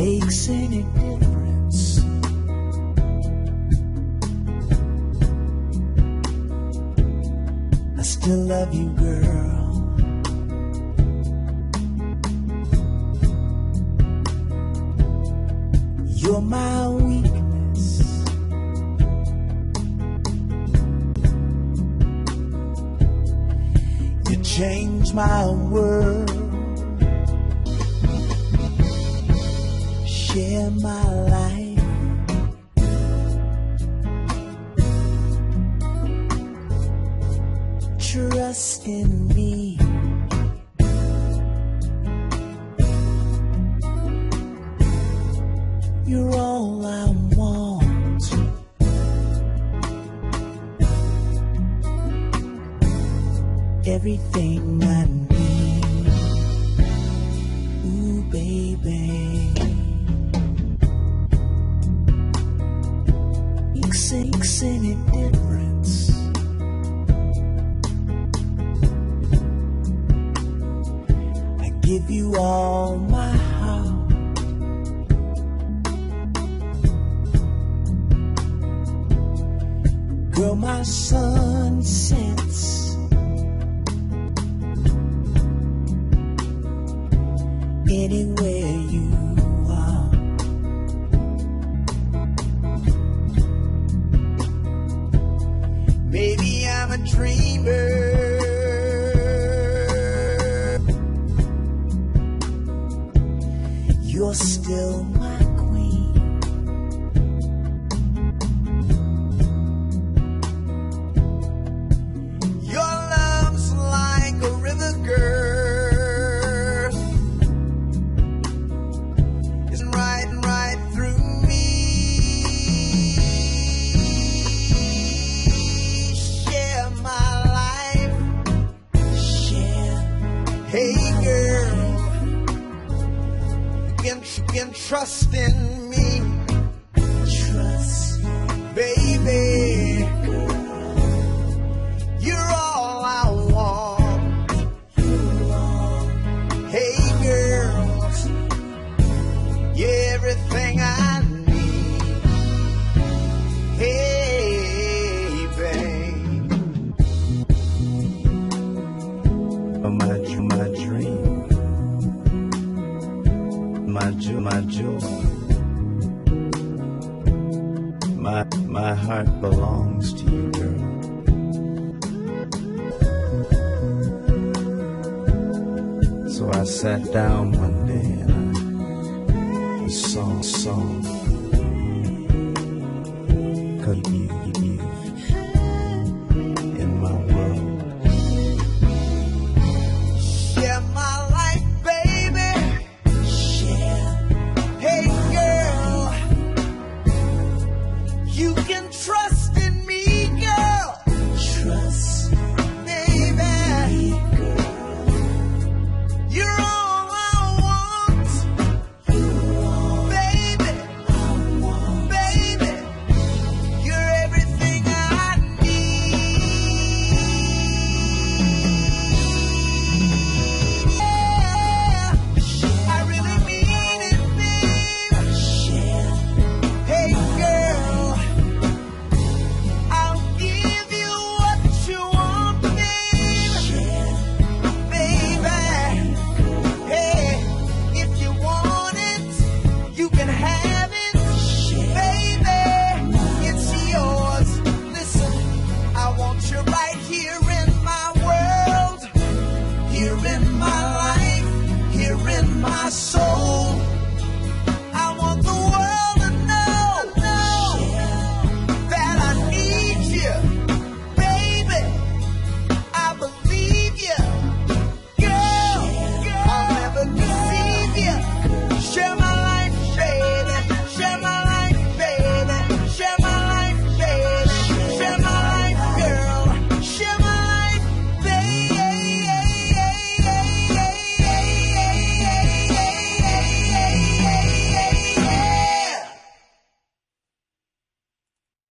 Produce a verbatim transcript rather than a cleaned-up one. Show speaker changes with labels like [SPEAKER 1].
[SPEAKER 1] makes any difference. I still love you, girl. You're my weakness. You changed my world. Share my life. Trust in me. You're all I want. Everything I need. Ooh, baby. Makes any difference. I give you all my heart. Girl, my sun sets anywhere you are. Maybe I'm a dreamer. You're still my queen. Your love's like a river, girl. It's riding right through me. Share my life. Share. Hey, girl. You can trust in me. Trust, baby. You're all I want. Hey, girls. You're everything I need. Hey, babe. My, my dream. My jewel, my jewel, my, my heart belongs to you, girl. So I sat down one day and I saw, saw